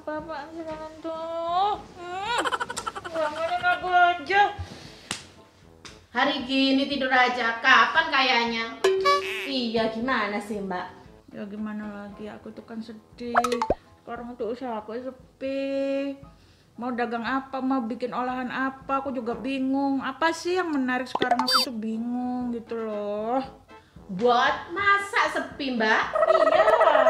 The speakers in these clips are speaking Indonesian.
Apa-apaan sih kalian tuh? Bangunin aku aja. Hari gini tidur aja, kapan kayaknya? Iya, gimana sih Mbak? Ya gimana lagi, aku tuh kan sedih. Sekarang tuh usaha aku sepi. Mau dagang apa, mau bikin olahan apa, aku juga bingung. Apa sih yang menarik sekarang, aku tuh bingung gitu loh. Buat masak sepi, Mbak? Iya.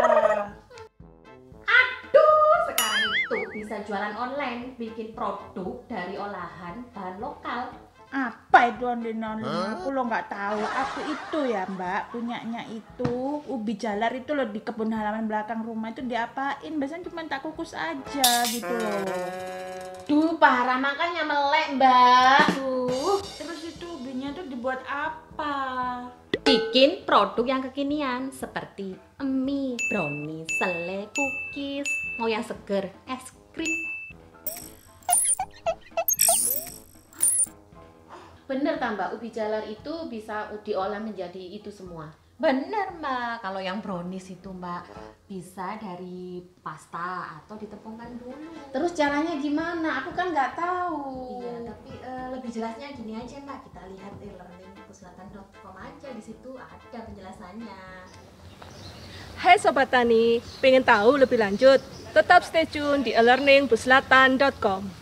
Aduh, sekarang itu bisa jualan online, bikin produk dari olahan bahan lokal. Apa itu online? Aku lo nggak tahu. Aku itu ya Mbak, punyanya itu ubi jalar itu loh di kebun halaman belakang rumah itu diapain? Biasanya cuma tak kukus aja gitu loh. Duh, parah makanya melek, Mbak. Terus itu ubinya tuh dibuat apa? Bikin produk yang kekinian seperti mie, brownies, selai, cookies, mau yang seger, es krim. Bener tak, Mbak? Ubi jalar itu bisa diolah menjadi itu semua. Bener Mbak, kalau yang brownies itu Mbak bisa dari pasta atau ditepungkan dulu. Terus caranya gimana? Aku kan nggak tahu. Iya, tapi lebih jelasnya gini aja Mbak, kita lihat e-learningpuslatan.com aja, di situ ada penjelasannya. Hai Sobat Tani, pengen tahu lebih lanjut? Tetap stay tune di e-learningpuslatan.com.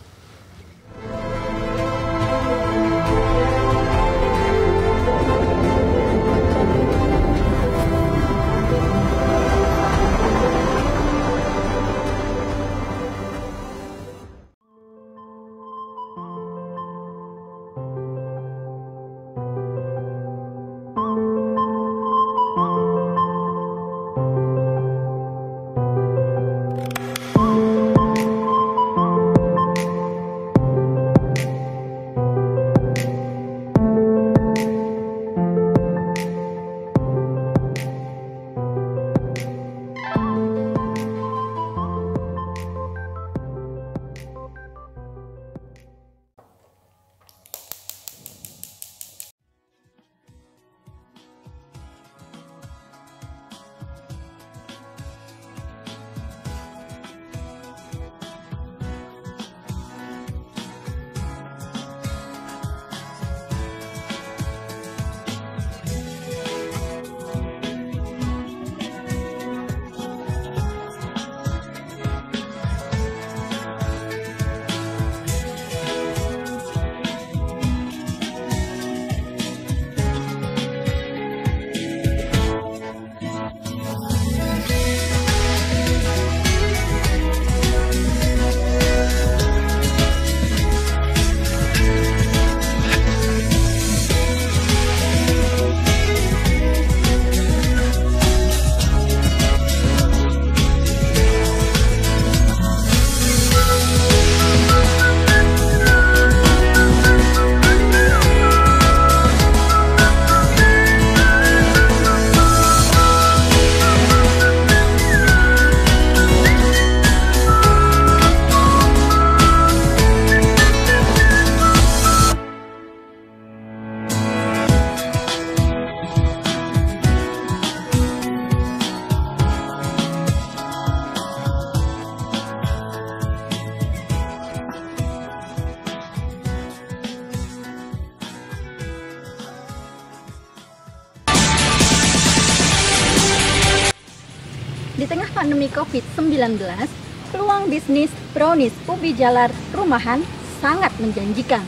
Di tengah pandemi COVID-19, peluang bisnis brownies ubi jalar rumahan sangat menjanjikan.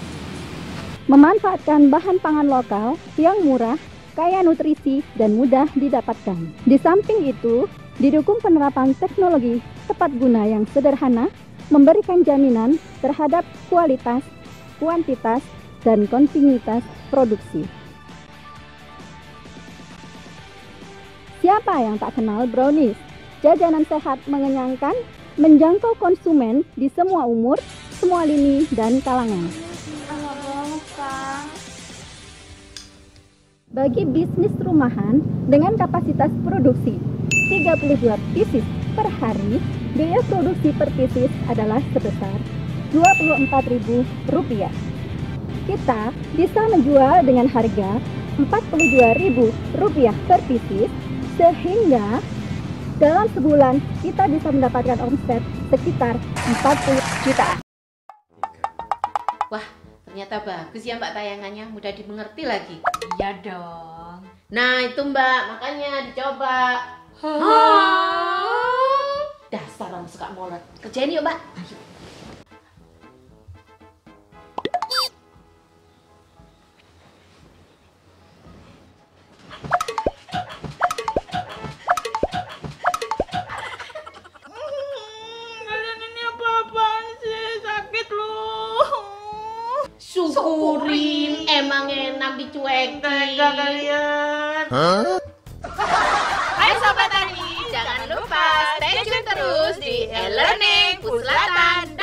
Memanfaatkan bahan pangan lokal yang murah, kaya nutrisi, dan mudah didapatkan. Di samping itu, didukung penerapan teknologi tepat guna yang sederhana, memberikan jaminan terhadap kualitas, kuantitas, dan kontinuitas produksi. Siapa yang tak kenal brownies? Jajanan sehat mengenyangkan, menjangkau konsumen di semua umur, semua lini, dan kalangan. Bagi bisnis rumahan dengan kapasitas produksi 32 pieces per hari, biaya produksi per pieces adalah sebesar Rp24.000. Kita bisa menjual dengan harga Rp42.000 per pieces, sehingga Dalam sebulan, kita bisa mendapatkan omset sekitar 40 jutaan. Wah, ternyata bagus ya Mbak tayangannya, mudah dimengerti lagi. Iya dong. Nah itu Mbak, makanya dicoba. Dasar orang suka molot. Kerjain yuk Mbak. Ayo. Kalian ini apa-apaan sih? Sakit loh. Syukurin, emang enak dicuekin. Tega kalian. Hai Sobat Tani, jangan lupa stay tune terus di e-learning Puslatan.